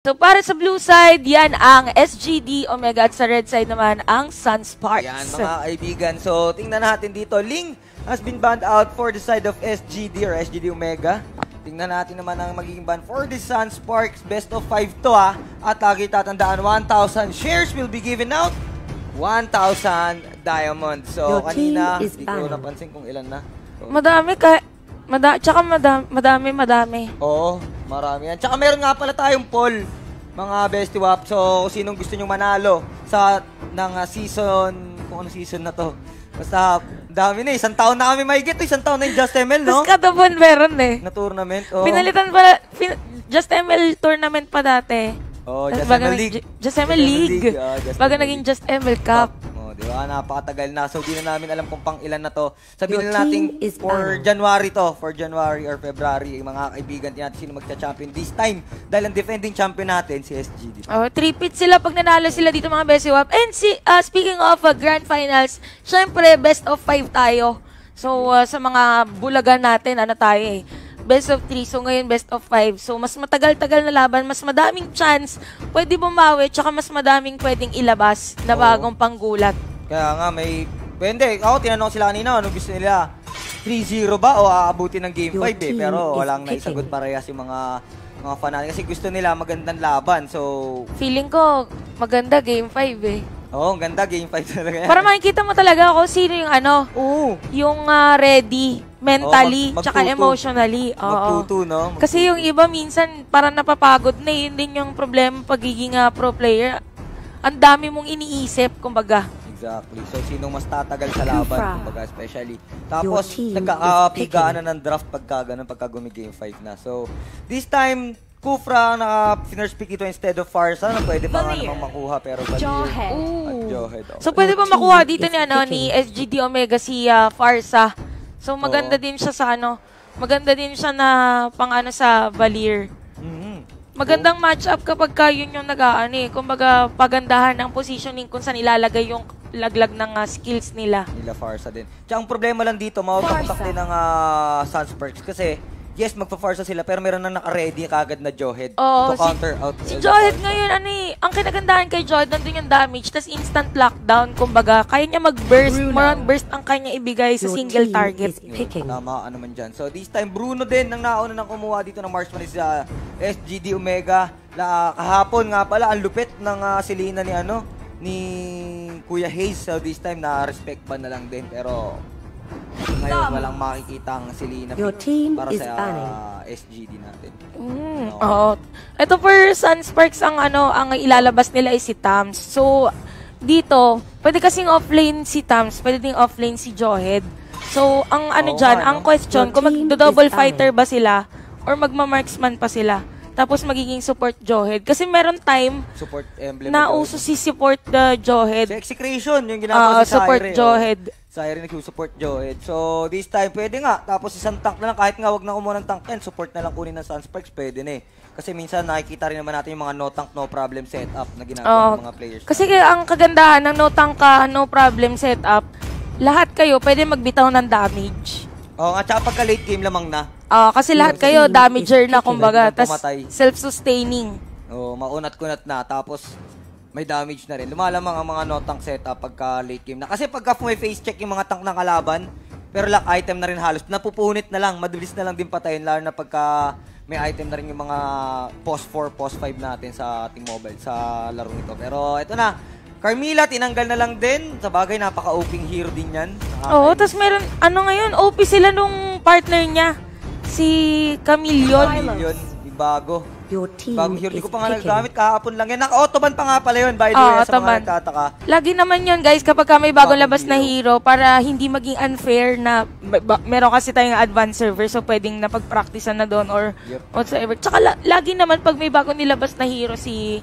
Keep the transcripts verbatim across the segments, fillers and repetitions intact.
So para sa blue side, yan ang S G D Omega at sa red side naman ang SunSparks. Yan mga kaibigan. So tingnan natin dito. Ling has been banned out for the side of S G D or S G D Omega. Tingnan natin naman ang magiging ban for the SunSparks. Best of five to ha. At lagi tatandaan, one thousand shares will be given out. one thousand diamonds. So Your kanina, team is hindi ko napansin kung ilan na. So, madami ka. Mada tsaka madami, madami, madami. Oo, marami yan. Tsaka meron nga pala tayong poll, mga bestie wap. So, sinong gusto nyong manalo sa ng uh, season, kung ano season na to. Basta, dami na. Isang taon na kami mahigit. Isang taon na yung Just M L, no? Tapos katapon meron eh. Na tournament. Oh. Pinalitan pala, pin Just M L tournament pa dati. Oh, Just M L League. Just M L League. Uh, bago naging Just M L Cup. Oh, di ba? Napakatagal na. So, di na namin alam kung pang ilan na to. Sabihin na natin for January to. For January or February. Yung mga kaibigan natin sino magcha-champion this time. Dahil ang defending champion natin, si S G D. Oh, three-peat sila pag nanalo sila dito mga Bessie Wap. And si, uh, speaking of uh, Grand Finals, syempre, best of five tayo. So, uh, sa mga bulagan natin, ano tayo eh. Best of three, so ngayon best of five. So, mas matagal-tagal na laban, mas madaming chance pwede bumawi, tsaka mas madaming pwedeng ilabas na bagong panggulat. Kaya nga, may... Pwede. Ako, tinanong sila kanina, ano gusto nila? three zero ba o aabutin ng game five eh? Pero walang naisagot parehas yung mga mga fan natin. Kasi gusto nila magandang laban, so... Feeling ko, maganda game five eh. Oo, oh, ganda game five talaga yan. Para makikita mo talaga kung sino yung ano, Oo. yung uh, ready mentally, oh, mag, tsaka emotionally. Oo. Magtuto, no? Magtuto. Kasi yung iba minsan parang napapagod na, yun din yung problema pagiging uh, pro player. Ang dami mong iniisip, kumbaga. Exactly. So, sinong mas tatagal sa laban, kumbaga, especially. Tapos, nagkakapigaan na ng draft pagka ganun, pagka gumi-game five na. So, this time, Kufra, naka-first pick ito instead of Farsa, na pwede pa nga namang makuha, pero Johead. At Johead. Oh. So, pwede pa makuha dito ni, ano, ni S G D Omega si uh, Farsa. So, maganda Oo. din siya sa, ano, maganda din siya na pang, ano, sa Valier. Magandang match-up kapag ka yun yung nag-aano eh. Kumbaga, pagandahan ng positioning kung saan ilalagay yung laglag ng uh, skills nila. Nila Farsa din. Tsaka ang problema lang dito, mawagpapak din ng uh, SunSparks kasi yes, magpa-Farsa sila pero meron na naka-ready kagad na Johead oh, to counter si, out. Si Johead ngayon, ano eh, ang kinagandahan kay Johead, nandun yung damage, tas instant lockdown, kumbaga, kaya niya mag-burst, more on burst ang kanya ibigay sa single target. Yun, tama, ano man dyan. So this time, Bruno din, nang nauna nang kumuha dito ng marksman is uh, S G D Omega. La, kahapon nga pala, ang lupit ng uh, silina ni ano, ni Kuya Hayes. So this time, na-respect ba na lang din, pero ngayon walang makikita ang silina para sa uh, S G D natin. Mm, no. Oo. Ito for SunSparks, ang ano, ang ilalabas nila ay si Tams. So, dito, pwede kasing offlane si Tams, pwede ding offlane si Johead. So, ang ano oh, dyan, ano? ang question, kung mag-double fighter ba sila or magma-marksman pa sila. Tapos magiging support Johead. Kasi meron time support emblem na uso si support the Johead. Sa execution, yung ginagawa uh, si support Syre, Johead. Oh. Syre nag-support Johead. So, this time, pwede nga. Tapos isang tank na lang, kahit nga wag na kumuha ng tank yan, support na lang kunin ng SunSparks, pwede na eh. Kasi minsan nakikita rin naman natin yung mga no tank, no problem setup na ginagawa uh, ng mga players. Kasi na. ang kagandahan ng no tank ka, no problem setup, lahat kayo pwede magbitaw ng damage. Oo, at saka pagka late game lamang na. Ah, uh, kasi lahat kayo damager na kumbaga, tas self-sustaining. Oo, maunat-kunat na, tapos may damage na rin. Lumalamang ang mga no-tank setup pagka late game na. Kasi pagka may face check yung mga tank ng kalaban, pero lock item na rin halos, napupunit na lang, mabilis na lang din patayin, lalo na pagka may item na rin yung mga post four, post five natin sa ating mobile, sa larong ito. Pero ito na, Carmilla, tinanggal na lang din. Sa bagay, napaka-oping hero din yan. Oo, tapos meron, ano ngayon, O P sila nung partner niya. Si Camillion. Camillion, bago. Bagong hero. Di ko pa nga nagagamit, kahapon lang yan. Naka-autoban pa nga pala yun, by the way, sa mga nagtataka. Lagi naman yun, guys, kapag may bagong labas na hero, para hindi maging unfair na, meron kasi tayong advanced server, so pwedeng napag-practicean na doon or yep. whatsoever. Tsaka la lagi naman, pag may bagong nilabas na hero, si,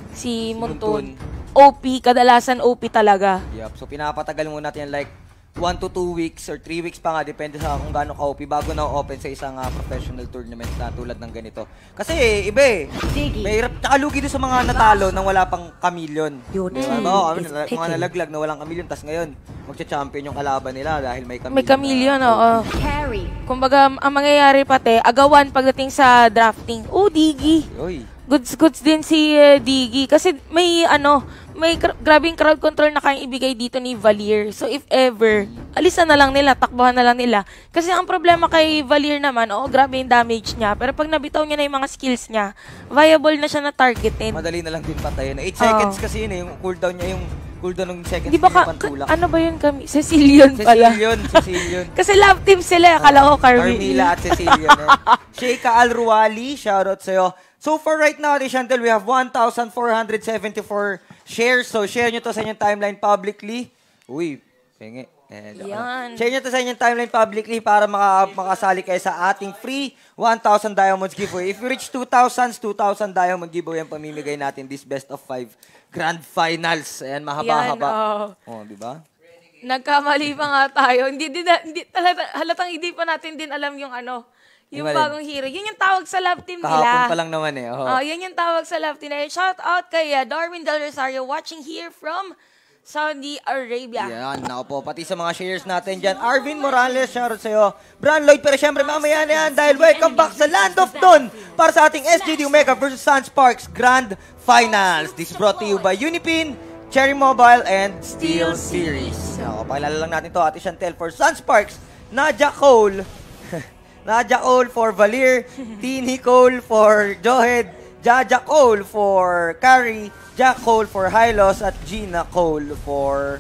si Muntun. O P, kadalasan O P talaga. Yep. So pinapatagal muna natin like one to two weeks or three weeks pa nga, depende sa kung gaano ka O P bago na open sa isang uh, professional tournament na tulad ng ganito. Kasi iba eh, may hirap kalugi din sa mga natalo nang wala pang Camillion. Diba? No, I mean, mga nalaglag na walang Camillion, tas ngayon magcha-champion yung kalaban nila dahil may Camillion. May Camillion, oo. Carry. Kumbaga, ang mangyayari pati, agawan pagdating sa drafting. Oh, Digi. Uy. goods goods din si uh, Diggy kasi may ano, may grabing crowd control na kayang ibigay dito ni Valier. So if ever, alisan na lang nila, takbuhan na lang nila. Kasi ang problema kay Valier naman, oo, grabe yung damage niya. Pero pag nabitaw niya na yung mga skills niya, viable na siya na targetin. Madali na lang din patayin. eight seconds oh. kasi yun eh, yung cooldown niya, yung cooldown ng seconds. Di ba ka, ka, ano ba yun kami? Cecilion pala. Cecilion, Cecilion. Kasi love team sila, akala ko Carmilla. Carmilla at Cecilion. Eh. Sheikha Alruali, shoutout sa'yo. So for right now, Chantel, we have one thousand four hundred seventy-four shares. So share nyo to sa inyong timeline publicly. Uy, penge. Eh, yan. Share nyo to sa inyong timeline publicly para maka makasali kayo sa ating free one thousand diamonds giveaway. If you reach two thousand, two thousand diamond giveaway ang pamimigay natin this best of five grand finals. Ayan, mahaba-haba. Oh, oh di ba? Nagkamali pa nga tayo. Hindi, hindi, hindi halatang hindi pa natin din alam yung ano, yung Imalin. bagong hero. Yun yung tawag sa love team nila. Kahapon pa lang naman eh. Oh. Oh, yun yung tawag sa love team nila. Shout out kay uh, Darwin Del Rosario watching here from Saudi Arabia. Yan, nako po. Pati sa mga shares natin dyan. Arvin Morales, shoutout sa'yo. Bran Lloyd, pero syempre mamaya na yan dahil welcome back sa Land of Dawn para sa ating S G D Omega versus SunSparks Grand Finals. This is brought to you by Unipin, Cherry Mobile, and Steel Series. Nako, pakilala lang natin to, Ate Chantel for SunSparks, Nadia Cole, Nadia Cole for Valier, Tini Cole for Johed, Jaja Cole for Carrie, Jack Cole for Hylos, at Gina Cole for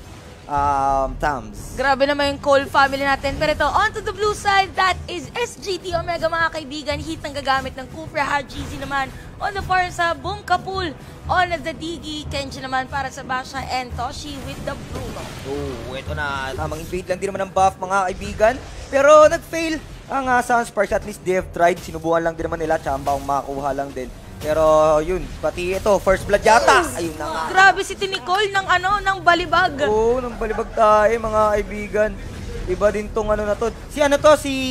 um, Tams. Grabe naman yung Cole family natin. Pero ito, on to the blue side, that is S G D Omega, mga kaibigan. Hit ng gagamit ng Cooper, Hajizi naman. On the far sa Boom Kapul, on the Diggy, Kenji naman para sa Basha, and Toshi with the Bruno. Oh, ito na. Tamang invade lang din naman ng buff, mga kaibigan. Pero nag-fail ang uh, SunSparks. At least they have tried. Sinubukan lang din naman nila. Tsamba ang makakuha lang din. Pero yun, pati ito, first blood yata. Ayun na nga. Grabe si Tinicole ng ano, ng balibag. Oo, ng balibag tayo, mga kaibigan. Iba din tong ano na to. Si ano to, si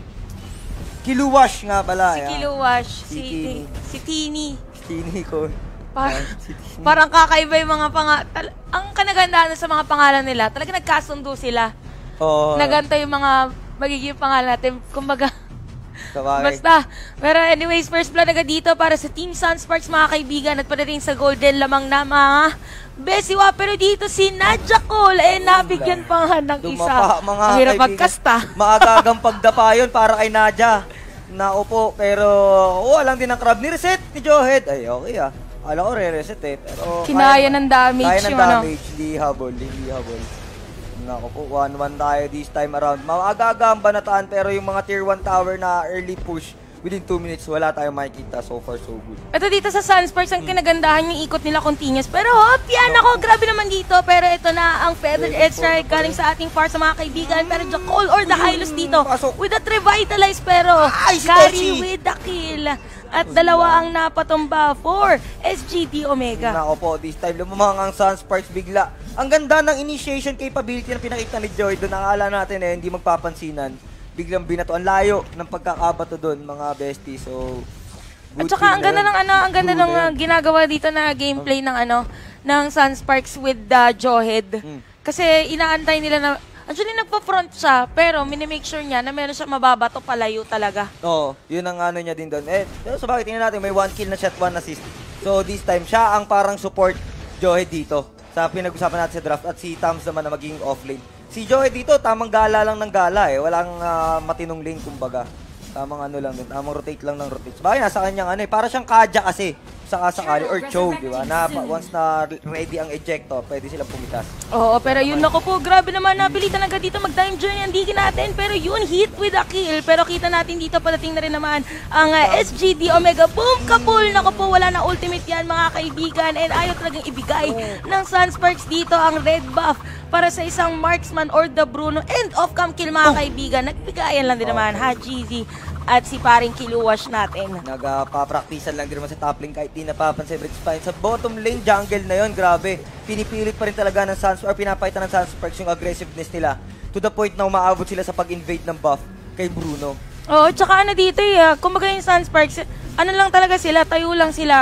Kiluwash nga pala. Si Kiluwash, si, si Tini. Si Tini. Tini ko. Par si parang kakaiba yung mga pangalan. Ang kanagandaan sa mga pangalan nila, talaga nagkasundo sila. Oo. Naganta yung mga magiging pangalan natin. Kumbaga, sabagay. Basta. Pero anyways, first blood agad dito para sa Team SunSparks, mga kaibigan. At pala rin sa Golden lamang na mga Besiwa. Pero dito si Nadia Cole, eh nabigyan pa nga ng isa. Dumapa, mga mahirap kaibigan. magkasta. Maagagang pagdapa yun para kay Nadia. Naupo, pero oh, alang din ang crab ni reset ni Johed. Ay, okay ah. Alam ko re-reset eh. Pero kinaya ng damage. Kaya ng yung damage, ano. hindi habol, hindi habol. Nako po, one one tayo this time around. Maaga-aga ang banataan, pero yung mga tier one tower na early push, within two minutes, wala tayong makikita. So far, so good. Ito dito sa SunSparks, ang kinagandahan yung ikot nila continuous. Pero hop, yan ako, grabe naman dito. Pero ito na ang Feathered Edge Strike galing sa ating far sa mga kaibigan. Pero the Cole or the Hylos dito, with that revitalize, pero carry with the kill. At dalawa ang napatumba for S G D Omega. Nako po, this time lumamang ang SunSparks bigla. Ang ganda ng initiation capability na pinakita ni Joy. Doon nakakala natin eh, hindi magpapansinan. Biglang binato. Ang layo ng pagkakabato doon, mga bestie. So, at saka ang ganda ng ano, ang ganda ng uh, ginagawa dito na gameplay ng ano, ng SunSparks with the uh, Johed. Hmm. Kasi inaantay nila na actually, nagpa-front siya, pero minimake sure niya na meron siya mababato palayo talaga. Oo, yun ang ano niya din doon. Eh, so bakit tingnan natin, may one kill na shot, one assist. So this time, siya ang parang support Johed dito sa pinag-usapan natin sa draft at si Tams naman na magiging offlane. Si Johed dito, tamang gala lang ng gala eh. Walang uh, matinong lane kumbaga. Tamang ano lang din, tamang rotate lang ng rotate. Bagay, nasa kanyang ano eh, para siyang Kaja kasi. Saka sakali or Cho, di ba? Na once na ready ang ejector, pwede silang pumitas. Oo, pero yun ako po, grabe naman, napilitan agad dito mag-time journey ang digi natin, pero yun, hit with a kill. Pero kita natin dito, padating na rin naman ang uh, S G D Omega. Boom, kapul! Naku po, wala na ultimate yan, mga kaibigan. And ayaw talagang ibigay ng SunSparks dito ang red buff para sa isang marksman or the Bruno. End of cam kill, mga kaibigan. Nagbigayan lang din naman, Hajizi at si paring Kiluwash natin. Nagpapraktisan lang din naman sa top lane kahit di napapansin Red Spine. Sa bottom lane, jungle na yon, grabe. Pinipilit pa rin talaga ng SunSparks, or pinapaitan ng SunSparks yung aggressiveness nila. To the point na umaabot sila sa pag-invade ng buff kay Bruno. Oo, tsaka ano dito eh, kumbaga yung SunSparks, ano lang talaga sila, tayo lang sila.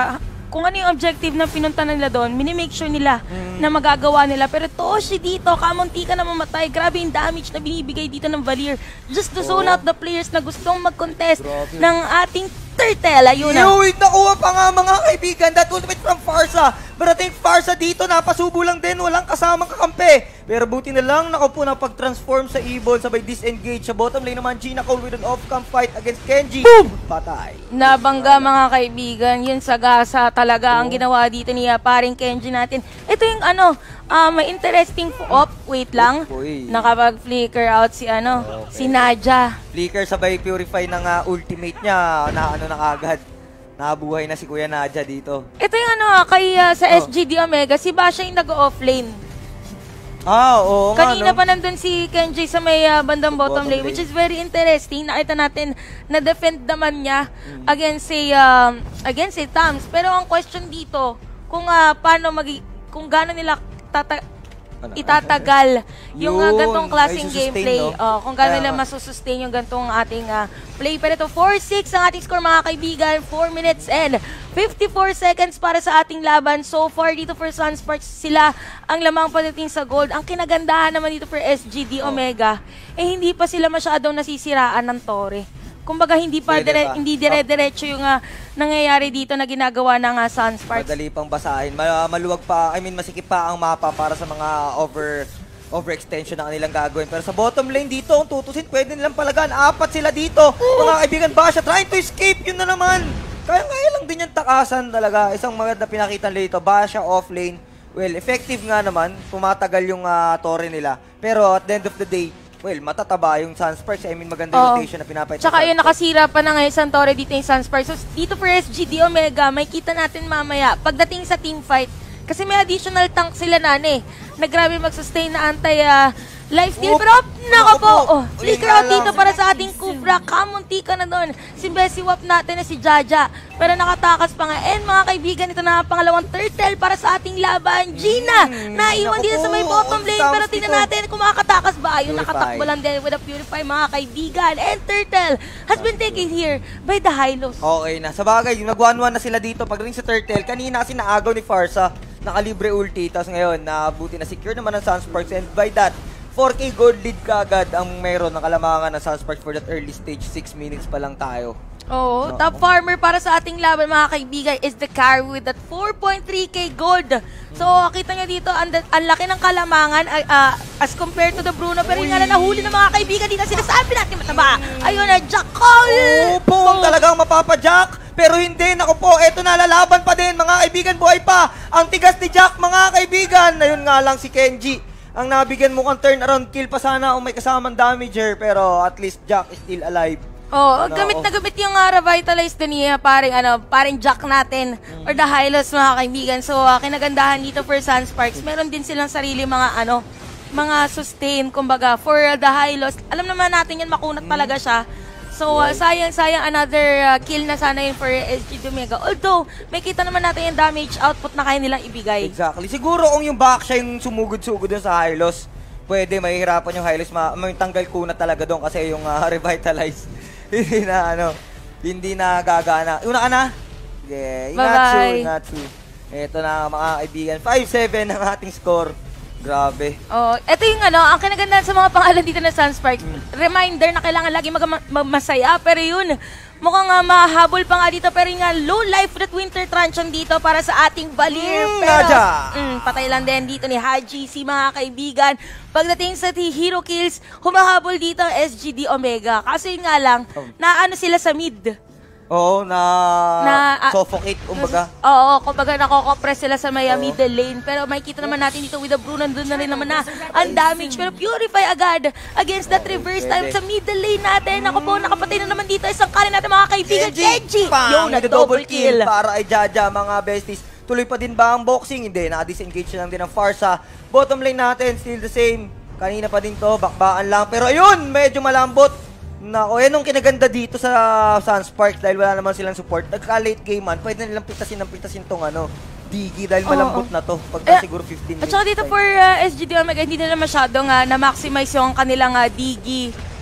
kung ano yung objective na pinunta nila doon, minimake sure nila mm. na magagawa nila. Pero Toshi dito, kamunti ka na mamatay. Grabe yung damage na binibigay dito ng Valier. Just to zone oh. out the players na gustong mag-contest Grabe. ng ating Turtle. Ayun na. Uy, nakuha pa nga mga kaibigan. That ultimate from Farsa. But I think Farsa dito, napasubo lang din. Walang kasamang kakampi. Pero buti na lang, naku po na pag-transform sa Ibon. Sabay disengage. Sa bottom lane naman, Gina Cole with an off-camp fight against Kenji. Boom! Patay. Nabangga mga kaibigan. Yun sa gasa talaga oh. ang ginawa dito ni uh, paring Kenji natin. Ito yung ano, uh, may interesting op. Wait lang. Uy. Nakapag-flicker out si ano, okay. si Naja. Flicker sabay purify ng uh, ultimate niya. Na ano na agad. Nabuhay na si Kuya Naja dito. Ito yung ano, kay uh, sa oh. S G D Omega, si Basha yung nag-offlane. Ah, oo nga, Kanina no? pa nandun si Kenji sa may uh, bandang bottom, bottom lane, lane, which is very interesting. Nakita natin na defend naman niya mm. against si uh, against si Tams. Pero ang question dito, kung uh, paano magi kung gaano nila tata ano? itatagal yung uh, gantong klaseng gameplay. No? Oh, kung gaano nila masusustain yung gantong ating uh, play. Pero ito, four six ang ating score mga kaibigan. four minutes and fifty-four seconds para sa ating laban. So far dito for SunSparks, sila ang lamang pagdating sa gold. Ang kinagandahan naman dito for S G D Omega, oh. eh hindi pa sila masyadong nasisiraan ng tore. Kumbaga hindi pa, dire, pa. hindi dire-diretso yung uh, nangyayari dito na ginagawa ng uh, SunSparks. Madali pang basahin. Mal maluwag pa, I mean masikip pa ang mapa para sa mga over overextension na kanilang gagawin. Pero sa bottom lane dito, kung tutusin, pwede nilang palagan. Apat sila dito. Uh. Mga kaibigan, Basha trying to escape. Yun na naman. Kaya-kaya lang din yung takasan talaga. Isang maganda pinakita nila dito. Basha off lane. Well, effective nga naman. Pumatagal yung uh, tore nila. Pero at the end of the day, well, matataba yung SunSparks. I mean, maganda yung rotation na pinapahit. Tsaka yun, nakasira pa na ngayon Santore dito yung SunSparks. So, dito for S G D Omega, may kita natin mamaya. Pagdating sa team fight, kasi may additional tank sila na eh. Na grabe mag-sustain na anti uh, life steal. Pero, nako po, oh, flicker out dito para sa ating Kubra. Kamunti ka na doon. Si Bessie Wap natin na si Jaja. Pero nakatakas pa nga. And mga kaibigan, ito na pangalawang turtle para sa ating laban. Gina, hmm, naiwan dito sa may bottom lane. Pero tingnan natin kung makatakas ba. Ayun, nakatakbo lang din with a purify mga kaibigan. And turtle has been taken here by the Hylos. Okay na. Sa bagay, nag one one na sila dito. Pagdating sa turtle, kanina kasi naagaw ni Farsa. Nakalibre ulti. Tapos ngayon, nabuti na secure naman ng SunSparks. And by that, four K gold lead kaagad ang meron ng kalamangan ng SunSparks for that early stage. six minutes pa lang tayo. Oo, no, top farmer para sa ating laban mga kaibigan is the carry with that four point three K gold. So, kita nyo dito, ang, ang laki ng kalamangan uh, as compared to the Bruno. Pero yung nga na nahuli ng mga kaibigan dito, sinasabi natin mataba. Ayun na, Jack Cole! Oo po, oh. talagang mapapajack. Pero hindi, naku po, eto na, lalaban pa din. Mga kaibigan, buhay pa. Ang tigas ni Jack, mga kaibigan. Ayun nga lang si Kenji. Ang nabigyan mo kang turnaround kill pa sana o may kasamang damager. Pero at least Jack is still alive. Oh, ano, gamit na gamit yung uh, revitalize din niya, paring ano, paring Jack natin mm. or the Hylos mga kaibigan. So, uh, kinagandahan dito for SunSparks. Meron din silang sarili mga ano, mga sustain, kumbaga, for uh, the Hylos. Alam naman natin yan, makunat mm. talaga siya. So, uh, sayang-sayang another uh, kill na sana yun for S G D Omega. Although, may kita naman natin yung damage output na kaya nilang ibigay. Exactly. Siguro kung yung back siya yung sumugod-sugod dun sa Hylos, pwede, mahihirapan yung Hylos, ma may tanggal kunat talaga doon kasi yung uh, revitalize. Hindi na ano, hindi na gagana. Una ka na? Yeah, Ingatsu, Ingatsu. Ito na mga kaibigan, five seven ang ating score. Grabe. Oh, ito yung ano, ang kinagandaan sa mga pangalan dito na SunSparks. Mm. Reminder na kailangan lagi mag-masaya, pero yun, mukhang uh, mahabol pa nga dito, pero yung uh, low life that winter truncheon dito para sa ating Valier. Mm, pero, mm, patay lang din dito ni Haji, si mga kaibigan. Pagdating sa hero kills, humahabol dito ang S G D Omega. Kasi yun nga lang, oh. naano sila sa mid. Oo, na, na uh, suffocate, kumbaga. Oo, kumbaga nako-compress sila sa may uh, middle lane. Pero makikita naman natin dito with the Bruno, doon na rin naman na ang damage. Pero purify agad against that reverse time sa middle lane natin. Ako po, nakapatay na naman dito isang kanin natin mga kaibigan. Kenji! Yung na double kill. Para ay Jaja, mga besties. Tuloy pa din ba ang boxing? Hindi, naka-disengage lang din ang Farsa. Bottom lane natin, still the same. Kanina pa din to, bakbaan lang. Pero ayun, medyo malambot. Nako, yan ang kinaganda dito sa SunSparks dahil wala naman silang support. Nagka-late game man, pwede nilang pitasin ng pitasin tong ano, Digi dahil malambot oh, oh. na to. Pagka eh, siguro fifteen minutes. At saka dito for uh, S G D Omega, hindi nila masyadong uh, na-maximize yung kanilang uh, Digi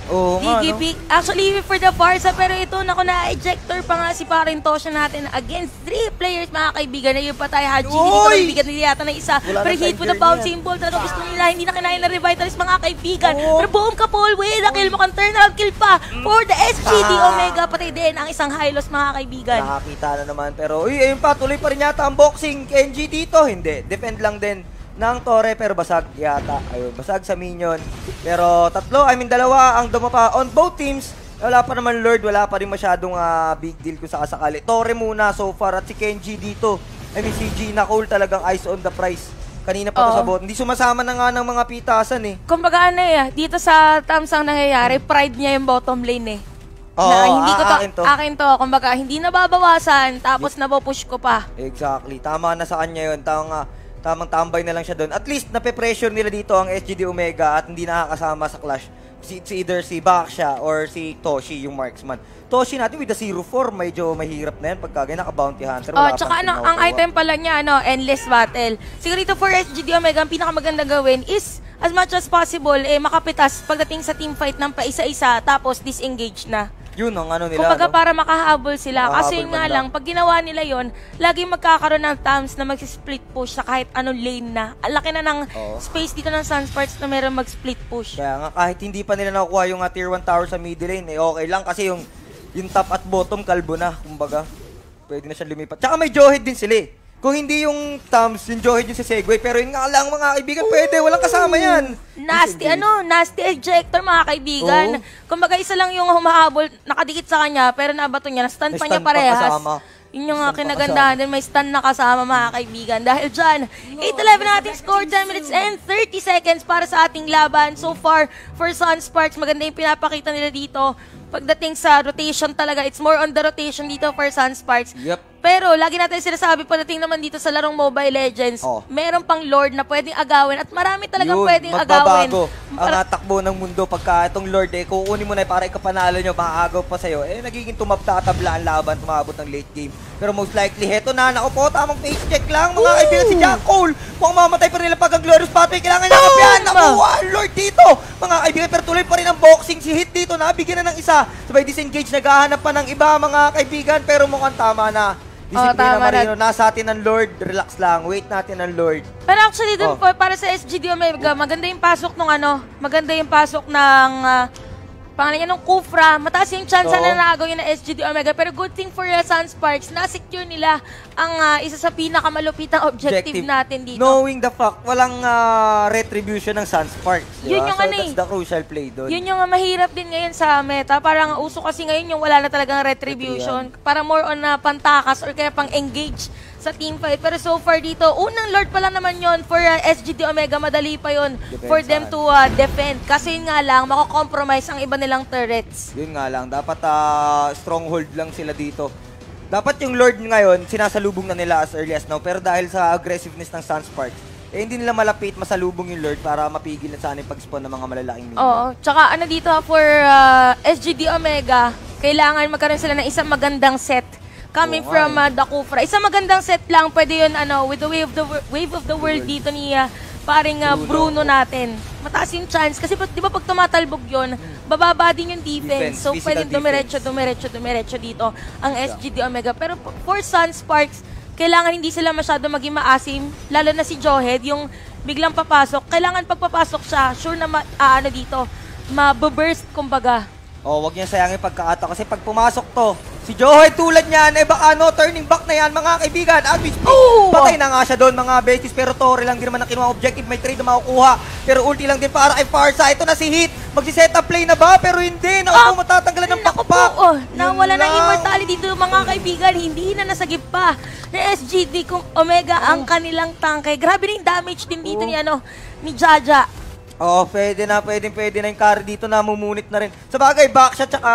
Oo nga, no? Actually, for the Farsa, pero ito, naku na, ejector pa nga si Parin Tosha natin against three players, mga kaibigan. Na yun pa tayo, Haji, dito kaibigan nila yata ng isa. Wala pero hit with the bouncing ball, talaga gusto nila, hindi na kinain na revitalize, mga kaibigan. Oo. Pero boom ka, Paul, with a kill mo kang turnaround kill pa for the S G D Omega, patay din ang isang high loss, mga kaibigan. Nakakita na naman, pero uy, ayun pa, tuloy pa rin yata ang boxing. N G dito, hindi. Defend lang din ng Torre, pero basag yata. Ayun, basag sa minion. Pero tatlo, I mean dalawa ang dumapa on both teams. Wala pa naman Lord, wala pa rin masyadong uh, big deal kung sakasakali. Torre muna so far at si Kenji dito. I mean si Gina Cole talagang eyes on the prize. Kanina pa to sa bot. Hindi sumasama na nga ng mga pitasan eh. Kumbaga ano eh, dito sa Tams ang nangyayari, pride niya yung bottom lane eh. Oo, na, hindi ko to, akin to. Akin to. Kumbaga, hindi nababawasan, tapos nabopush ko pa. Exactly. Tama na sa kanya yun. Tama, tamang tambay na lang siya doon. At least, nape-pressure nila dito ang S G D Omega at hindi nakakasama sa clash. Si, si either si Baksha or si Toshi, yung marksman. Toshi natin with the zero four, medyo mahirap na yan pagka ganyan, naka-bounty hunter. Oh, tsaka ano, ang item pala niya, ano, endless battle. Siguro dito for S G D Omega, ang pinakamaganda gawin is, as much as possible, eh, makapitas pagdating sa team fight ng paisa-isa, tapos disengage na. Yun ang ano nila. Kumbaga no? para makahabol sila. Makahabol Kasi nga lang, pag ginawa nila yon, laging magkakaroon ng times na mag-split push sa kahit anong lane na. Ang laki na ng Oo. space dito ng SunSparks na meron mag-split push. Kaya nga, kahit hindi pa nila nakukuha yung uh, tier one tower sa middle lane, eh okay lang kasi yung, yung top at bottom kalbo na, kumbaga. Pwede na siya lumipat. Tsaka may Johead din sila eh. Kung hindi yung Tams, yung Johead yung si Segway, pero yun nga lang mga kaibigan, pwede, walang kasama yan. Nasty, ano, nasty ejector mga kaibigan. Oo. Kumbaga isa lang yung humahabol, nakadikit sa kanya, pero nabato niya, na-stun pa niya parehas. Yun yung uh, kinagandahan din, may stun na kasama mga kaibigan. Dahil dyan, eight eleven natin score, ten minutes and thirty seconds para sa ating laban. So far, for SunSparks, maganda yung pinapakita nila dito. Pagdating sa rotation talaga, it's more on the rotation dito for SunSparks. Yep. Pero lagi natin sinasabi, pagdating naman dito sa larong Mobile Legends, oh. meron pang Lord na pwedeng agawin at marami talagang Yun, pwedeng magbabago agawin. ang takbo ng mundo pagka itong Lord eh, kukunin mo na eh, para ikapanalo nyo, makakagaw pa sa'yo, eh nagiging tumabta-tabla ang laban, tumabot ng late game. Pero most likely, heto na, naku po, tamang face check lang, mga kaibigan si Jack Cole. Kung mamatay pa nila pag ang Glorious Pathway, kailangan niya kapihan, nakuha ang Lord dito. Mga kaibigan, pero tuloy pa rin ang boxing, si Hit dito, nabigyan na ng isa. Sabay disengage, naghahanap pa ng iba, mga kaibigan, pero mukhang tama na. Disiplina oh, Marino, na. Nasa atin ang Lord, relax lang, wait natin ang Lord. Pero actually dun oh. po, para sa S G D Omega, maganda yung pasok ng ano, maganda yung pasok ng, uh, pangalan niya, ng Kufra. Mataas yung chance oh. na naagaw yun ng S G D Omega. Pero good thing for uh, SunSparks, na-secure nila ang uh, isa sa pinakamalupitang objective, objective natin dito. Knowing the fact, walang uh, retribution ng SunSparks. Diba? Yun yung so ano that's the crucial play doon. Yun yung uh, mahirap din ngayon sa meta. Parang uso kasi ngayon yung wala na talagang retribution. Para more on uh, pantakas or kaya pang engage sa team fight. Pero so far dito, unang Lord pa lang naman yun for uh, S G D Omega. Madali pa yun for them to uh, defend. Kasi yun nga lang, mako-compromise ang iba nilang turrets. Yun nga lang, dapat uh, stronghold lang sila dito. Dapat yung Lord ngayon, sinasalubong na nila as early as now. Pero dahil sa aggressiveness ng SunSparks, eh hindi nila malapit masalubong yung Lord para mapigil na sana yung pag-spawn ng mga malalaking minion. Oo, tsaka ano dito for uh, S G D Omega, kailangan magkaroon sila ng isang magandang set coming oh, from uh, the Kufra. Isang magandang set lang, pwede yun ano, with the wave of the, wave of the world dito ni uh, paring uh, Bruno. Bruno natin. Mataas yung chance kasi di ba pag tumatalbog yun, bababa din yung defense. defense so pwede dumiretso, dumiretso, dumiretso dito ang S G D Omega. Pero for SunSparks, kailangan hindi sila masyado maging maasim, lalo na si Johead, yung biglang papasok. Kailangan pagpapasok siya, sure na ma, uh, ano dito, mababurst kumbaga. Oh, wag niya sayangin pagkakata kasi pag pumasok to, si Johead tulad niyan, eh baka no, turning back na yan mga kaibigan. At we speak, patay na nga siya doon mga besties, pero Torre lang din naman ang kinuha objective, may trade na makukuha. Pero ulti lang din para kay Farsa. Ito na si Hit, magsiset up play na ba? Pero hindi, naku po, matatanggalan ng pakpak. Oh, nawala ng immortality dito mga kaibigan, hindi na nasagip pa ni S G D kung Omega oh. ang kanilang tangke. Grabe rin damage din dito oh. ni ano, ni Jaja. Oo, oh, pwede na, pwede, pwede na yung carry dito na mumunit na rin. Sa bagay, Baksha tsaka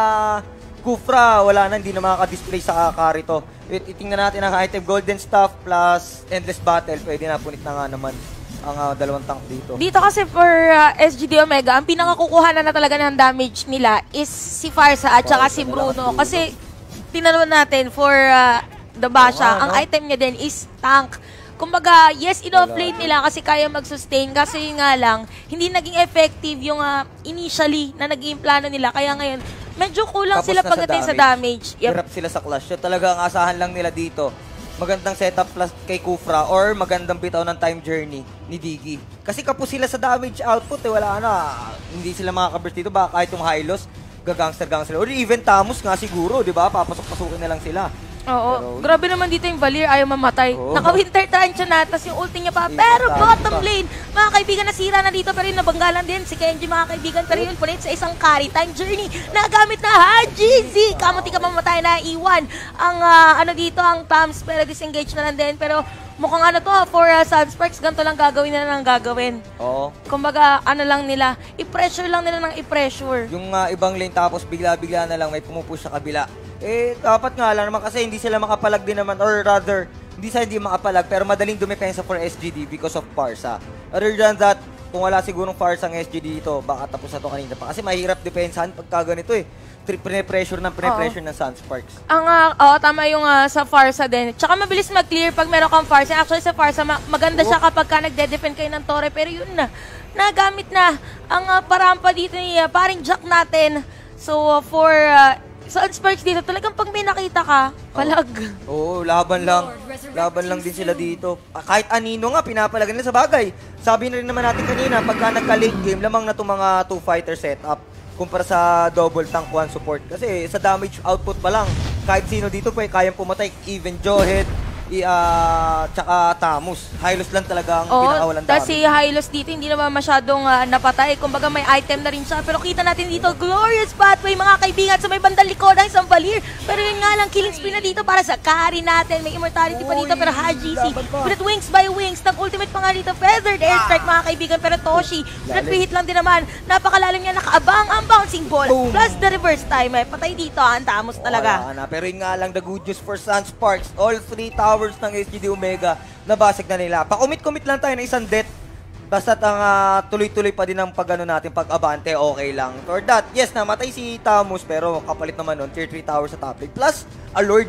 Kufra, wala na, hindi na makaka-display sa carry to. Wait, itingnan natin ang item, Golden Staff plus Endless Battle. Pwede na, punit na nga naman ang uh, dalawang tank dito. Dito kasi for uh, S G D Omega, ang pinakakukuha na, na talaga ng damage nila is si Farsa at saka si Bruno. Kasi, tinanong natin for uh, the Basha, oh, ang no? item niya din is tank. Kumbaga, yes, in-offlane nila kasi kaya mag-sustain. Kasi yun nga lang, hindi naging effective yung uh, initially na naging plano nila. Kaya ngayon, medyo kulang Tapos sila na pagdating sa damage. Sa damage. Yep. Hirap sila sa clash. So, talaga ang asahan lang nila dito. Magandang setup plus kay Kufra or magandang bitaw ng time journey ni Diggy. Kasi kapos sila sa damage output, eh, wala na. Hindi sila makakaburst dito. Baka kahit yung Hylos, gagangster-gangster. Or even Tamus nga siguro, di ba? Papasok-pasukin na lang sila. Oo. Pero, grabe naman dito yung Valir, ayaw mamatay. Oo. Naka-winter trance na, tapos yung ulti niya pa. Pero bottom lane, mga kaibigan, nasira na dito. Pero yung nabanggalan din si Kenji, mga kaibigan. Pero yun, punit sa isang carry time journey. Nagamit na ha, G Z. Kamunti ka mamatay na iwan. Ang uh, ano dito, ang Tams, pero disengage na lang din. Pero mukhang ano to, for uh, SunSparks, ganito lang gagawin nila lang gagawin. Oo. Kumbaga, ano lang nila, i-pressure lang nila ng i-pressure. Yung uh, ibang lane tapos bigla-bigla na lang may pumupush sa kabila. Eh, dapat nga lang naman kasi hindi sila makapalag din naman, or rather, hindi sila hindi makapalag, pero madaling dumepensa for S G D because of Parsa. Other than that, kung wala sigurong Parsa ang S G D dito, baka tapos na to kanina pa. Kasi mahirap depensahan pagka ganito eh. Pine-pressure ng pine-pressure ng SunSparks. Ang, uh, oh, tama yung uh, sa Farsa din. Tsaka mabilis mag-clear pag meron kang Farsa. Actually, sa Farsa, ma maganda oh. siya kapag ka nagde-defend kayo ng Torre. Pero yun na, nagamit na ang uh, parampa dito ni uh, paring Jack natin. So, uh, for uh, SunSparks dito, talagang pag may nakita ka, palag. Oo, oh, laban lang. Laban lang din sila dito. Ah, kahit anino nga, pinapalagan nila sa bagay. Sabi na rin naman natin kanina, pagka nagka-late game, lamang na itong mga two-fighter setup kumpara sa double tank one support. Kasi sa damage output pa lang, kahit sino dito po, eh, kayang pumatay. Even Johead, i uh, tsaka Tamus. Hylos lang talaga ang oh, pinakawalan damage. Tapos si Hylos dito, hindi naman masyadong uh, napatay. Kumbaga may item na rin siya. Pero kita natin dito, glorious pathway mga kaibigan sa may bandang likod ng isang Valir. Pero yun nga lang, killing spree na dito para sa carry natin. May immortality pa dito, pero Haji C. But wings by wings, nag-ultimate pa nga dito. Feathered airstrike mga kaibigan. Pero Toshi, nag-hit lang din naman. Napakalalim niya, nakaabang ang bouncing ball. Boom. Plus the reverse time. Eh. Patay dito, ang Tamus talaga. Na. Pero yun nga lang, the good news for SunSparks. All three towers ng S G D Omega, nabasag na nila. Pa-commit-commit lang tayo ng isang death. Basta ang uh, tuloy-tuloy pa din ang pag-ano natin, pag-abante, okay lang. For that, yes, namatay si Tamus, pero kapalit naman nun, tier three towers sa top lane. Plus, a Lord.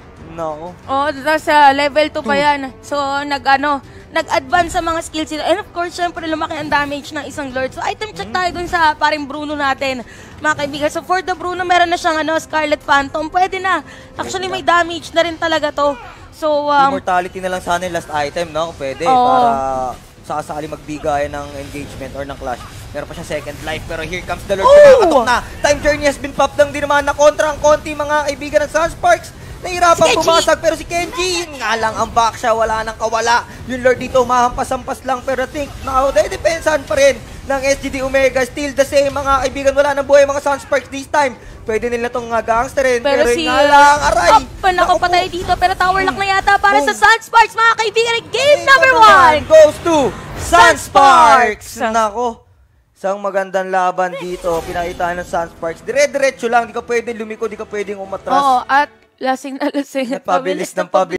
No. Oh, tapos uh, level two pa yan. So, nag-ano, nag-advance sa mga skills nila. And of course, syempre, lumaki ang damage ng isang Lord. So, item check tayo dun sa paring Bruno natin, mga kaibigan. So, for the Bruno, meron na siyang ano, Scarlet Phantom. Pwede na. Actually, may damage na rin talaga to. So, um, immortality na lang sana yung last item, no? Pwede, oh, para sakasali magbigay ng engagement or ng clash. Meron pa siya second life, pero here comes the Lord. Kumakatok na. Time journey has been popped lang din naman na kontra ang konti mga kaibigan ng SunSparks. Nahirapang si pumasag, pero si Kenji, yun nga lang, ang back siya, wala nang kawala. Yung Lord dito, mahampas-hampas lang, pero I think, nakauday-depensahan pa rin ng S G D Omega. Still the same, mga kaibigan, wala nang buhay mga SunSparks this time. Pwede nila itong uh, gangsterin, pero, pero si, nga lang, aray. Oh, nakapatay dito, pero tower lock na yata para oh. sa SunSparks, mga kaibigan. Game number one goes to SunSparks. Nako. Isang magandang laban dito, pinakita ng SunSparks. Dire-diretso lang, di ka pwedeng lumiko, di ka pwedeng umatras. Oo, at lasing na lasing. At pabilis ng pabilis.